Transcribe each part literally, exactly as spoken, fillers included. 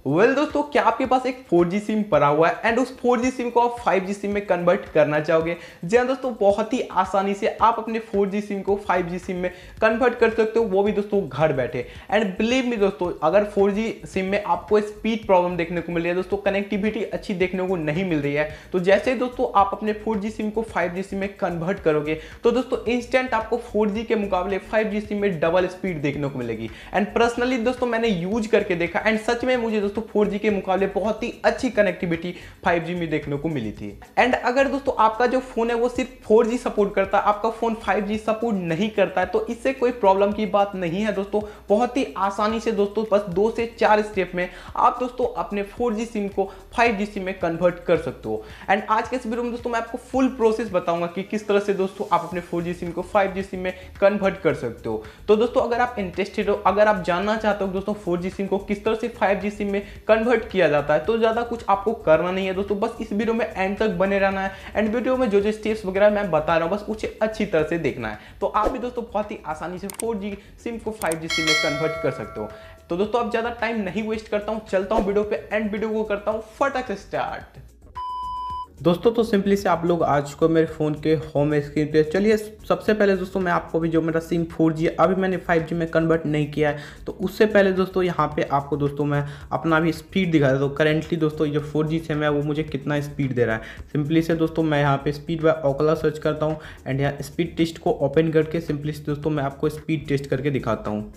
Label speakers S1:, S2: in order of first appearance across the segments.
S1: Well दोस्तों, क्या आपके पास एक फोर जी सिम पड़ा हुआ है एंड उस फोर जी सिम को आप फाइव जी सिम में कन्वर्ट करना चाहोगे? जी हाँ दोस्तों, बहुत ही आसानी से आप अपने फोर जी सिम को फाइव जी सिम में कन्वर्ट कर सकते हो, वो भी दोस्तों घर बैठे। एंड बिलीव मी दोस्तों, अगर फोर जी सिम में आपको स्पीड प्रॉब्लम देखने को मिल रही है दोस्तों, कनेक्टिविटी अच्छी देखने को नहीं मिल रही है, तो जैसे दोस्तों आप अपने फोर जी सिम को फाइव जी सिम में कन्वर्ट करोगे तो दोस्तों इंस्टेंट आपको फोर जी के मुकाबले फाइव जी सिम में डबल स्पीड देखने को मिलेगी। एंड पर्सनली दोस्तों मैंने यूज करके देखा एंड सच में मुझे दोस्तों फोर जी के मुकाबले बहुत ही अच्छी कनेक्टिविटी फाइव जी में देखने को मिली थी। एंड अगर दोस्तों आपका जो फोन है वो सिर्फ फोर जी सपोर्ट करता है, आपका फोन फाइव जी सपोर्ट नहीं करता है, तो इससे कोई प्रॉब्लम की बात नहीं है दोस्तों। बहुत ही आसानी से दोस्तों बस दो से चार स्टेप में आप दोस्तों अपने फोर जी सिम को फाइव जी सिम में कन्वर्ट कर सकते हो। एंड आज के इस वीडियो में दोस्तों मैं आपको फुल प्रोसेस बताऊंगा कि किस तरह से दोस्तों आप अपने फोर जी सिम को फाइव जी सिम में कन्वर्ट कर सकते हो। तो दोस्तों अगर आप इंटरेस्टेड हो, अगर आप जानना चाहते हो दोस्तों फोर जी सिम को किस तरह से फाइव जी सिम में कन्वर्ट किया जाता है, तो ज्यादा कुछ आपको करना नहीं है दोस्तों, बस इस वीडियो में एंड तक बने रहना है। एंड वीडियो में जो जो स्टेप्स वगैरह मैं बता रहा हूं बस उसे अच्छी तरह से देखना है, तो आप भी दोस्तों बहुत ही आसानी से फोर जी सिम को फाइव जी सिम में कन्वर्ट कर सकते हो। तो दोस्तों अब ज्यादा टाइम नहीं वेस्ट करता हूं, चलता हूं वीडियो पे एंड वीडियो को करता हूं फटाक से स्टार्ट। दोस्तों तो सिंपली से आप लोग आ चुके हो मेरे फ़ोन के होम स्क्रीन पे। चलिए सबसे पहले दोस्तों मैं आपको भी जो मेरा सिम फोर जी है अभी मैंने फाइव जी में कन्वर्ट नहीं किया है, तो उससे पहले दोस्तों यहाँ पे आपको दोस्तों मैं अपना भी स्पीड दिखा देता हूँ। करेंटली दोस्तों जो फोर जी सिम है वो मुझे कितना स्पीड दे रहा है। सिंपली से दोस्तों मैं यहाँ पे स्पीड बाय ओकला सर्च करता हूँ एंड यहाँ स्पीड टेस्ट को ओपन करके सिंपली से दोस्तों मैं आपको स्पीड टेस्ट करके दिखाता हूँ।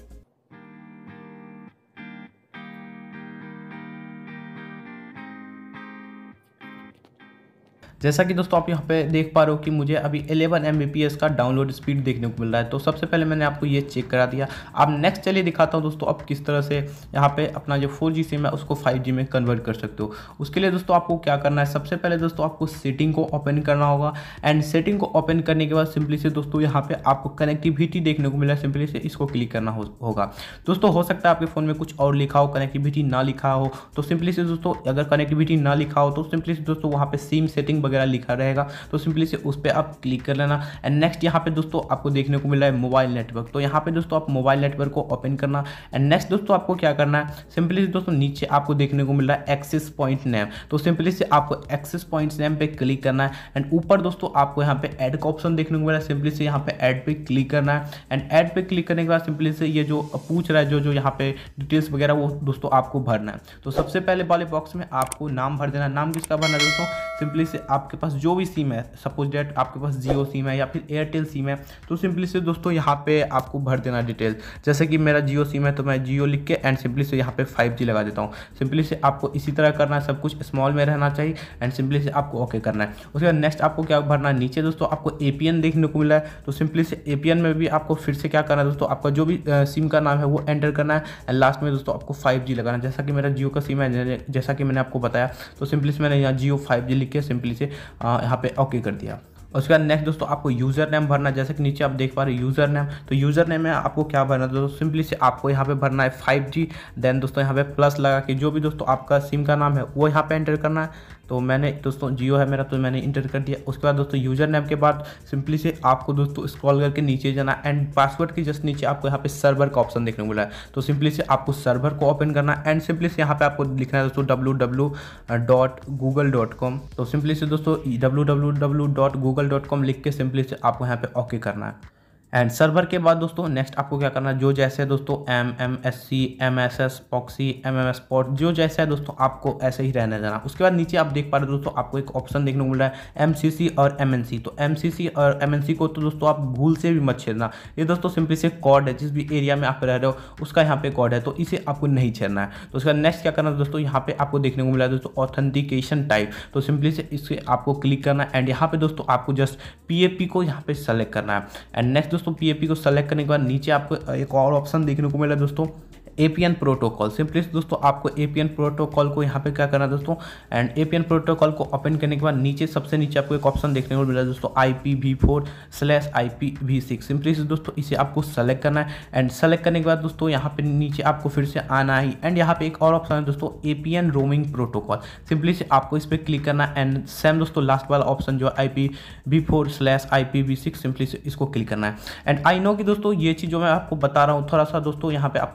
S1: जैसा कि दोस्तों आप यहाँ पे देख पा रहे हो कि मुझे अभी eleven M B P S का डाउनलोड स्पीड देखने को मिल रहा है। तो सबसे पहले मैंने आपको ये चेक करा दिया। अब नेक्स्ट चलिए दिखाता हूँ दोस्तों अब किस तरह से यहाँ पे अपना जो फोर जी सिम है उसको फाइव जी में कन्वर्ट कर सकते हो। उसके लिए दोस्तों आपको क्या करना है, सबसे पहले दोस्तों आपको सेटिंग को ओपन करना होगा एंड सेटिंग को ओपन करने के बाद सिंपली से दोस्तों यहाँ पे आपको कनेक्टिविटी देखने को मिला, सिंपली से इसको क्लिक करना होगा। दोस्तों हो सकता है आपके फ़ोन में कुछ और लिखा हो, कनेक्टिविटी ना लिखा हो, तो सिंपली से दोस्तों अगर कनेक्टिविटी ना लिखा हो तो सिंपली से दोस्तों वहाँ पे सिम सेटिंग वगैरह लिखा रहेगा, तो सिंपली से उस पर आप क्लिक कर लेना। एंड नेक्स्ट यहाँ पे दोस्तों आपको देखने को मिल रहा है मोबाइल नेटवर्क, तो यहाँ पे दोस्तों आप मोबाइल नेटवर्क को ओपन करना। एंड नेक्स्ट दोस्तों आपको क्या करना है, सिंपली से दोस्तों नीचे आपको देखने को मिल रहा है एक्सेस पॉइंट नेम, तो सिंपली से आपको एक्सेस पॉइंट नेम पे क्लिक करना है। एंड ऊपर दोस्तों आपको यहाँ पे ऐड का ऑप्शन देखने को मिल रहा है, सिंपली से यहाँ पे ऐड पे क्लिक करना है। एंड ऐड पे क्लिक करने के बाद सिंपली से ये जो पूछ रहा है जो जो यहाँ पे डिटेल्स वगैरह वो दोस्तों आपको भरना है। तो सबसे पहले वाले बॉक्स में आपको नाम भर देना। नाम किसका भरना है दोस्तों, सिंपली से आपके पास जो भी सिम है, सपोज डेट आपके पास जियो सिम है या फिर एयरटेल सिम है, तो सिंपली से दोस्तों यहाँ पे आपको भर देना डिटेल। जैसे कि मेरा जियो सिम है तो मैं जियो लिख के एंड सिंपली से यहाँ पे फाइव जी लगा देता हूँ। सिंपली से आपको इसी तरह करना है, सब कुछ स्मॉल में रहना चाहिए एंड सिंपली से आपको ओके करना है। उसके बाद नेक्स्ट आपको क्या भरना है, नीचे दोस्तों आपको एपीएन देखने को मिला है, तो सिंपली से एपीएन में भी आपको फिर से क्या करना है दोस्तों, आपका जो भी सिम का नाम है वो एंटर करना है एंड लास्ट में दोस्तों आपको फाइव जी लगाना है। जैसा कि मेरा जियो का सिम है, जैसा कि मैंने आपको बताया, तो सिंपली से मैंने यहाँ जियो फाइव जी लिख के सिंपली से यहाँ पे ओके कर दिया। उसके बाद नेक्स्ट दोस्तों आपको यूज़र नेम भरना है। जैसे कि नीचे आप देख पा रहे हो यूज़र नेम, तो यूज़र नेम में आपको क्या भरना है दोस्तों, सिंपली से आपको यहाँ पे भरना है फाइव जी, देन दोस्तों यहाँ पे प्लस लगा के जो भी दोस्तों आपका सिम का नाम है वो यहाँ पे एंटर करना है। तो मैंने दोस्तों जियो है मेरा, तो मैंने इंटर कर दिया। उसके बाद दोस्तों यूज़र नेम के बाद सिंपली से आपको दोस्तों स्क्रॉल करके नीचे जाना एंड पासवर्ड के जस्ट नीचे आपको यहाँ पे सर्वर का ऑप्शन देखने को मिला है, तो सिंपली से आपको सर्वर को ओपन करना एंड सिंपली से यहाँ पे आपको लिखना है दोस्तों W W dot Google dot com. तो सिंपली से दोस्तों W W W dot Google dot com लिख के सिंपली से आपको यहाँ पे ओके करना है। एंड सर्वर के बाद दोस्तों नेक्स्ट आपको क्या करना है, जो जैसे है दोस्तों M M S C M S S proxy M M S port जो जैसा है दोस्तों आपको ऐसे ही रहने देना। उसके बाद नीचे आप देख पा रहे हो दोस्तों आपको एक ऑप्शन देखने को मिल रहा है एम सी सी और एम एन सी, तो एम सी सी और एम एन सी को तो दोस्तों आप भूल से भी मत छेड़ना। ये दोस्तों सिंपली से कोड है, जिस भी एरिया में आप रह रहे हो उसका यहाँ पे कोड है, तो इसे आपको नहीं छेड़ना है। तो उसका नेक्स्ट क्या करना है दोस्तों, यहाँ पे आपको देखने को मिला है दोस्तों ऑथेंटिकेशन टाइप, तो सिंपली से इसे आपको क्लिक करना है एंड यहाँ पे दोस्तों आपको जस्ट पी ए पी को यहाँ पे सेलेक्ट करना है। एंड नेक्स्ट दोस्तों पी ए पी को सेलेक्ट करने के बाद नीचे आपको एक और ऑप्शन देखने को मिला दोस्तों एपीएन प्रोटोकॉल। सिंपली दोस्तों आपको एपीएन प्रोटोकॉल को यहाँ पे क्या करना है दोस्तों, एंड एपीएन प्रोटोकॉल को ओपन करने के बाद नीचे सबसे नीचे आपको एक ऑप्शन देखने को मिला है दोस्तों I P V four slash I P V six. Simply से दोस्तों इसे आपको सेलेक्ट करना है एंड सेलेक्ट करने के बाद दोस्तों यहाँ पे नीचे आपको फिर से आना है एंड यहाँ पे एक और ऑप्शन है दोस्तों एपीएन रोमिंग प्रोटोकॉल। सिंपली से आपको इस पर क्लिक करना है एंड सेम दोस्तों लास्ट वाला ऑप्शन जो I P V four slash I P V six simply से इसको क्लिक करना है। एंड आई नो कि दोस्तों ये चीज़ जो मैं आपको बता रहा हूँ थोड़ा सा दोस्तों यहाँ पे आपको समझ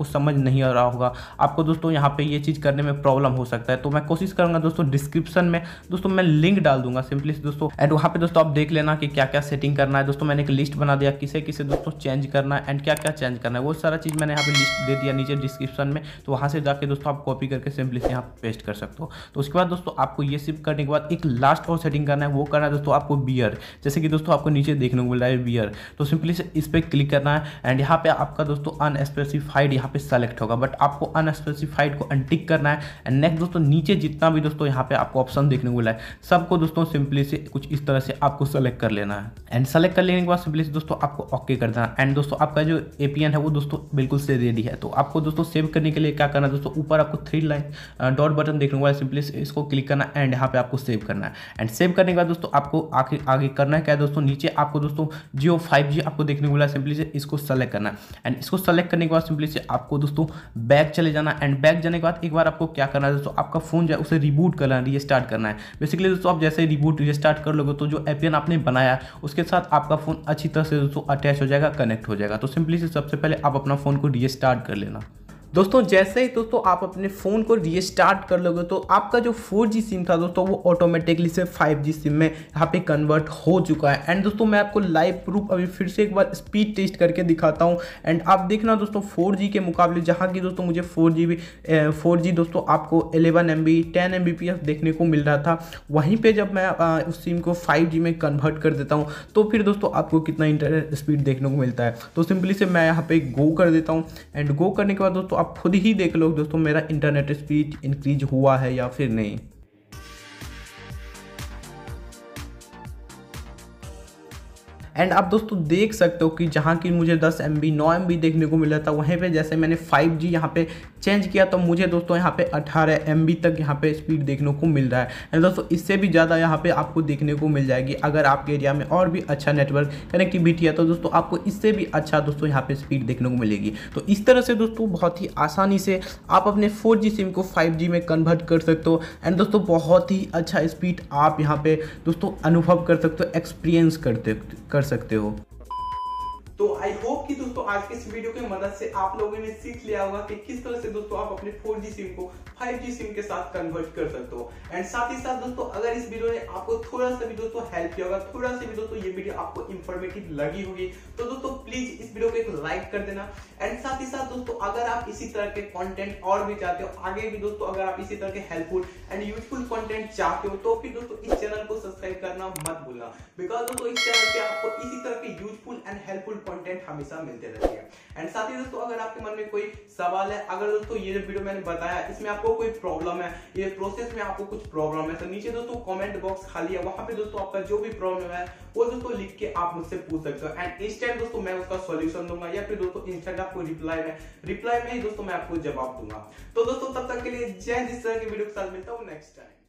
S1: नहीं आ रहा होगा, आपको दोस्तों यहाँ पे ये चीज़ करने में प्रॉब्लम हो सकता है, तो मैं कोशिश करूँगा दोस्तों डिस्क्रिप्शन में दोस्तों मैं लिंक डाल दूंगा सिंपली दोस्तों, एंड वहाँ पे दोस्तों आप देख लेना कि क्या क्या सेटिंग करना है। दोस्तों मैंने एक लिस्ट बना दिया किसे किसे दोस्तों चेंज करना है एंड क्या क्या चेंज करना है, वो सारा चीज़ मैंने यहाँ पे लिस्ट दे दिया नीचे डिस्क्रिप्शन में, तो वहाँ से जाके दोस्तों आप कॉपी करके सिंपली यहाँ पे पेस्ट कर सकते हो। तो उसके बाद दोस्तों आपको ये सिर्फ करने के बाद एक लास्ट और सेटिंग करना है, वो करना है दोस्तों आपको बियर, जैसे कि दोस्तों आपको नीचे देखने को मिल रहा है बियर, तो सिंपली से इस पर क्लिक करना है एंड यहाँ पे आपका दोस्तों अनस्पेसिफाइड यहाँ पे सेलेक्ट होगा, बट आपको अनस्पेसिफाइड को अनटिक करना है। एंड नेक्स्ट दोस्तों नीचे जितना भी दोस्तों यहाँ पे आपको ऑप्शन देखने को मिला है सबको दोस्तों सिंपली से कुछ इस तरह से आपको सेलेक्ट कर लेना है, एंड सेलेक्ट कर लेने के बाद सिंपली से दोस्तों आपको ओके कर देना। एंड दोस्तों आपका जो एपीएन है वो दोस्तों बिल्कुल से रेडी है। तो आपको दोस्तों सेव करने के लिए क्या करना है दोस्तों, ऊपर आपको थ्री लाइन डॉट बटन देखने को मिला है, सिंपली इसको क्लिक करना है एंड यहाँ पे आपको सेव करना है। एंड सेव करने के बाद दोस्तों आपको आगे आगे करना है क्या है दोस्तों, नीचे आपको दोस्तों जियो फाइव जी आपको देखने को मिला है, सिंपली से इसको सेलेक्ट करना है। एंड इसको सेलेक्ट करने के बाद सिंपली से आपको दोस्तों बैक चले जाना है, एंड बैक जाने के बाद एक बार आपको क्या करना है दोस्तों, आपका फोन जो है उसे रिबूट करना है, रीस्टार्ट करना है। बेसिकली दोस्तों आप जैसे रिबूट रीस्टार्ट कर लोगे तो जो एपीएन आपने बनाया है उसके साथ आपका फोन अच्छी तरह से दोस्तों अटैच हो जाएगा, कनेक्ट हो जाएगा। तो सिंपली से सबसे पहले आप अपना फोन को रीस्टार्ट कर लेना। दोस्तों जैसे ही दोस्तों आप अपने फ़ोन को रीस्टार्ट कर लोगे तो आपका जो फोर जी सिम था दोस्तों वो ऑटोमेटिकली से फाइव जी सिम में यहाँ पे कन्वर्ट हो चुका है। एंड दोस्तों मैं आपको लाइव प्रूफ अभी फिर से एक बार स्पीड टेस्ट करके दिखाता हूँ, एंड आप देखना दोस्तों फोर जी के मुकाबले जहाँ की दोस्तों मुझे four G B four G दोस्तों आपको eleven M B ten M B P S देखने को मिल रहा था, वहीं पर जब मैं आ, उस सिम को फाइव जी में कन्वर्ट कर देता हूँ तो फिर दोस्तों आपको कितना इंटरनेट स्पीड देखने को मिलता है। तो सिंपली से मैं यहाँ पे गो कर देता हूँ, एंड गो करने के बाद दोस्तों आप खुद ही देख लो दोस्तों मेरा इंटरनेट स्पीड इंक्रीज हुआ है या फिर नहीं। एंड आप दोस्तों देख सकते हो कि जहाँ की मुझे दस एम बी नौ एम बी देखने को मिला था, वहीं पे जैसे मैंने फाइव जी यहाँ पे चेंज किया तो मुझे दोस्तों यहाँ पे अठारह एम बी तक यहाँ पे स्पीड देखने को मिल रहा है। एंड दोस्तों इससे भी ज़्यादा यहाँ पे आपको देखने को मिल जाएगी अगर आपके एरिया में और भी अच्छा नेटवर्क कनेक्टिविटी है, तो दोस्तों आपको इससे भी अच्छा दोस्तों यहाँ पे स्पीड देखने को मिलेगी। तो इस तरह से दोस्तों बहुत ही आसानी से आप अपने फोर जी सिम को फाइव जी में कन्वर्ट कर सकते हो, एंड दोस्तों बहुत ही अच्छा स्पीड आप यहाँ पे दोस्तों अनुभव कर सकते हो, एक्सपीरियंस करते कर सकते हो। तो आई होप कि दोस्तों आज के इस वीडियो की मदद से आप लोगों ने सीख लिया होगा कि किस तरह से दोस्तों आप अपने फोर जी सिम को फाइव जी सिम के साथ कन्वर्ट कर सकते हो। एंड साथ ही साथ दोस्तों अगर इस वीडियो ने आपको थोड़ा सा भी दोस्तों हेल्प किया होगा, थोड़ा सा भी दोस्तों ये वीडियो आपको इंफॉर्मेटिव लगी होगी, तो दोस्तों प्लीज इस वीडियो को एक लाइक कर देना। एंड साथ ही साथ दोस्तों अगर आप इसी तरह के कंटेंट और भी चाहते हो आगे भी दोस्तों, अगर आप इसी तरह के हेल्पफुल एंड यूजफुल कंटेंट चाहते हो तो फिर दोस्तों इस चैनल को सब्सक्राइब करना मत भूलना, बिकॉज दोस्तों इस चैनल पे आपको इसी तरह के यूजफुल एंड हेल्पफुल कंटेंट हमेशा मिलते रहते हैं। एंड साथ ही दोस्तों अगर आपके मन में कोई सवाल है, अगर दोस्तों ये जो वीडियो मैंने बताया इसमें आपको कोई प्रॉब्लम है, ये प्रोसेस में आपको कुछ प्रॉब्लम है, तो नीचे दोस्तों कमेंट बॉक्स खाली है, वहां पे दोस्तों आपका जो भी प्रॉब्लम है वो दोस्तों लिख के आप मुझसे पूछ सकते हो, एंड इंस्टेंट दोस्तों मैं उसका सॉल्यूशन दूंगा, या फिर दोस्तों इंस्टेंट आपको रिप्लाई में रिप्लाई में ही दोस्तों मैं आपको जवाब दूंगा। तो दोस्तों तब तक के लिए जय, जिस तरह की वीडियो के साथ मिलता हूँ नेक्स्ट टाइम।